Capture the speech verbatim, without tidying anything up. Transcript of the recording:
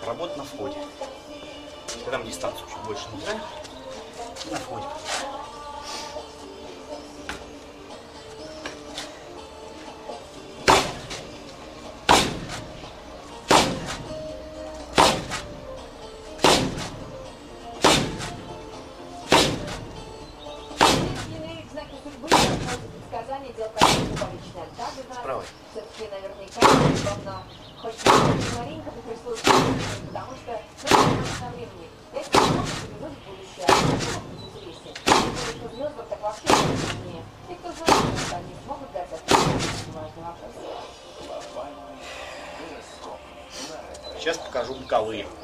работа на входе. Когда мы дистанцию чуть больше набираем, на входе. Правой. Все-таки наверняка должна хоть маленько прислушаться, потому что на времени это может приводить в будущее, а в интересе. Потому что звездам так вообще не. И кто знает, что они смогут дать ответ на важный вопрос. Сейчас покажу боковые.